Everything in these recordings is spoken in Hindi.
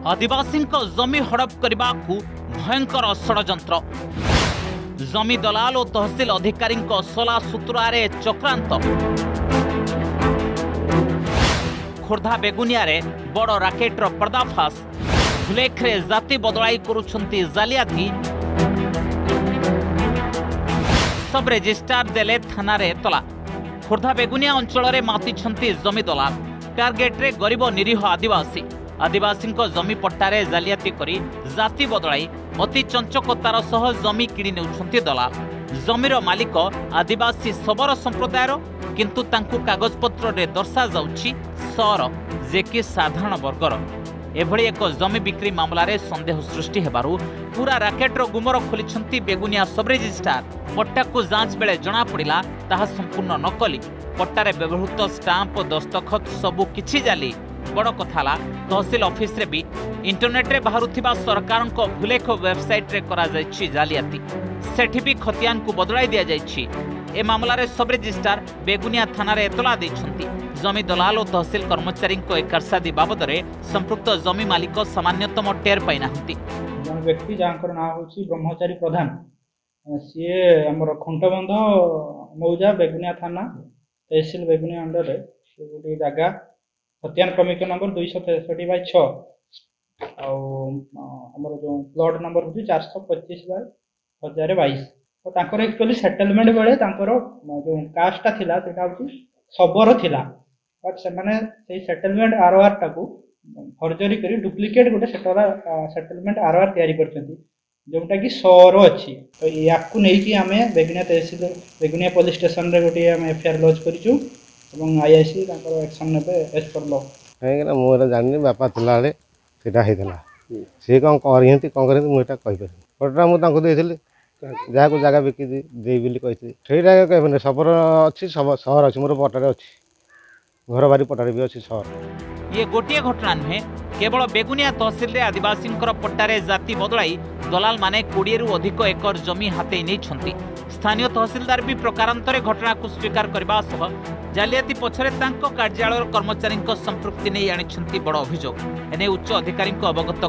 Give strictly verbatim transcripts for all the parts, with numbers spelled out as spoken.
आदिवासी जमी हड़प करने को भयंकर षड्यंत्र जमी दलाल और तहसिल अधिकारी सला सूत्रारे चक्रांत खोर्धा बेगुनिया रे बड़ राकेटर पर्दाफाश भुलेखरे जाति बदलाई करुछंती जालियाती सब रेजिस्ट्रार देले थाना रे तला खोर्धा बेगुनिया अंचल रे मातिछंती जमी दलाल टार्गेट रे गरीब निरीह आदिवासी आदिवासी जमी पट्टारे जालियाती करी जाति बदलाई अति चंचकतार सह जमी किणी नेउछंती दलाल जमीर मालिक आदिवासी सबर संप्रदायर किंतु तांकु कागजपत्र रे दर्शा जाउछि सर जे कि साधारण वर्गर एभली एक जमी बिक्री मामला रे संदेह सृष्टि हेबारु पूरा राकेटर गुमर खोलिछंती बेगुनिया सब रेजिस्ट्रार पट्टा को जांच बेले जना पड़िला ताहा संपूर्ण नकली पट्टारे व्यवहृत स्टाम्प दस्तखत सबु किछि जाली बड़ कथा तहसिल ऑफिस रे भी इंटरनेट रे बाहरुथिबा सरकार को भुलेख वेबसाइट रे करा जायछि जालियाती सेठी भी खतियान को बदलाई दिया जायछि ए मामला रे सब रेजिस्ट्रार बेगुनिया थाना रे एतला दैछंती जमी दलाल और तहसिल कर्मचारी को एकासादी बाबद रे संपृक्त जमी मालिक सामान्यतम टेर पाई नाहंती जन व्यक्ति जांकर ना होछि ब्रह्मचारी प्रधान सीए हमर खुंटबंध मौजा बेगुनिया थाना तहसिल बेगुनिया अंडर रे गोटे जगह खतियान क्रमिक नंबर दुई सौ तेसठी बै छः आमर जो प्लट नंबर हूँ चार सौ पचीस बै हजार बैश तो एक्चुअली सेटलमेंट बेले जो कास्टा थिला सेटा हूँ शबर थिला बट से सेटलमेंट आरओआर टाकू फर्जरी करी डुप्लिकेट गोटे सेटलमेंट आरओआर तैयारी करछंती जोटा कि सर अच्छी तो या नहीं बेगुनिया तहसिल बेगुनिया पुलिस स्टेशन रे गोटे आम एफआईआर लॉन्च करिछु एवं आईआईसी एक्शन ने एज पर लॉ कहीं मुझे जानी बापा थिला बेले सेटा हेतला सी कौन करते कौन करते मुझे कहीपर फटा मुझे जहाँ को जगह बिकी दे कही से सबर अच्छी सहर अच्छी मोर पटारे अच्छी घर बारी पटारे भी अच्छी सहर ये गोटे घटना नुहे केवल बेगुनिया तहसिल रे आदिवासी पट्टारे जाति बदलाई दलाल माने कोड़े रु अधिक एकर जमी हाते नहीं स्थानीय तहसिलदार भी प्रकारांतरे घटना को स्वीकार करने सह जालियाती पछरे तांको कार्यालय कर्मचारी संपृक्ति नहीं आनी बड़ अभियोग एने उच्च अधिकारी अवगत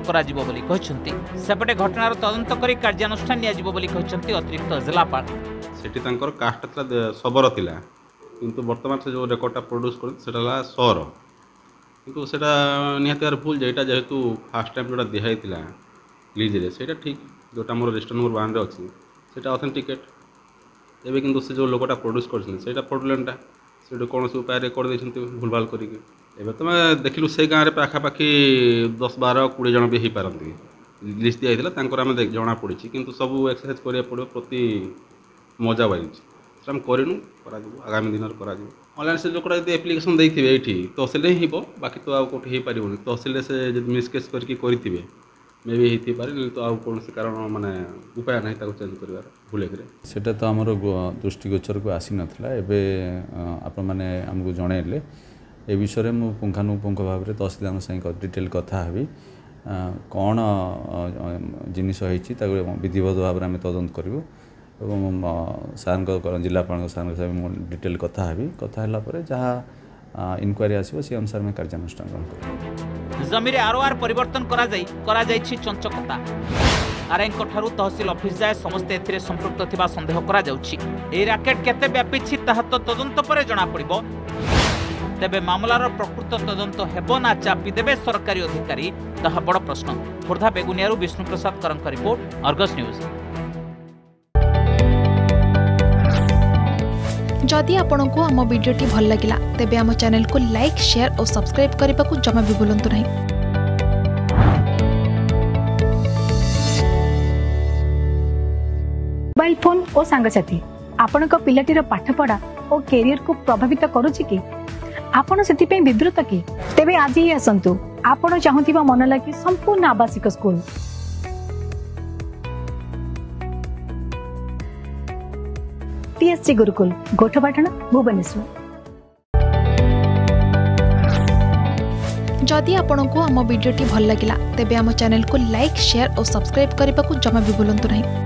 करपटे घटनार तदंत कर कार्यानुष्ठान निया अतिरिक्त जिलापाल सेठी तांकर कास्ट था शबर थिला किंतु वर्तमान से जो रेकर्डटा प्रोड्यूस कर सेटा सर किंतु सेटा निहाती यार भूल जेटा जेहेतु फास्ट टाइम जोटा दिहाई थिला लीज रे सेटा ठीक जोटा मोर रजिस्टर नंबर वन रे अछि सेटा ऑथेंटिकेट एबे किंतु से जो लोगोटा प्रोड्यूस करछन सेटा फ्रॉडुलेंट से कौन से उपाय कर देछन्ती भूलभाल करिके एबे तो मैं देखिलु से गाँव में पाखापाखि दस बारह कोड़े जन भी हो पारती लिस्ट दिया तांकर आम जना पड़ी किंतु सब एक्सरसाइज करा पड़ो प्रति मजा वाइज आम करूँ आगामी दिन कर ऑनलाइन से लोकटा जब एप्लिकेशन देते ये तहसिल ही बाकी तो आउ कौटे हो पार तहसिल से मिसकेस करके करेंगे मे भी हो पारे नहीं तो आउ कौन से कारण माने उपाय नहीं चेंज कर भूलेकरे सेटा तो आमर दृष्टिगोचर को आसी नाथिला एबे आपण माने हमको जणैले ए विषय में पुंखानुपुंख भाव में तहसिलदार सहित डिटेल कथा हेबी कौन जिनिस होइछि ताको विधिवत भाव में आम तदंत करूँ और सार जिलापाल सार सहित डिटेल कथा हेबी कथा है पर जहाँ इनक्वारी आसो से अनुसार में कार्यानुष्ठान ग्रहण कर जमी आरओआर परिवर्तन करा जाई करा जाइछि चंचकता आरएनको ठारू तहसिल ऑफिस जाए समस्ते एथिरे संपृक्त थिबा संदेह करा जाउछि ए राकेट केते व्यापीछि ताहा तो तदंत परे जणा पड़िबो तेबे मामलार प्रकृत तदंत हेबो ना चापी देबे सरकारी अधिकारी ताहा बड़ प्रश्न खोर्धा बेगुनियारू विष्णु प्रसाद करंक रिपोर्ट अर्गस न्यूज। जदि आपंक आम भिडी भल लगा तेब आम चैनल को लाइक शेयर और सब्सक्राइब करने को जमा भी भूलु नहीं। मोबाइल फोन और सांगसाथी आपण पिलाटीर पाठपढ़ा और कैरियर को प्रभावित करुच्ची कि आपण से विवृत कि तेबे आज ही आसतु आपण चाहूबा मन लगी संपूर्ण आवासिक स्कूल टीएससी गुरुकुल गोठपाटण भुवनेश्वर। जदि आपंक आम भिडी भल लगा तेब आम चैनल को लाइक शेयर और सब्सक्राइब करने को जमा भी भूलु नहीं।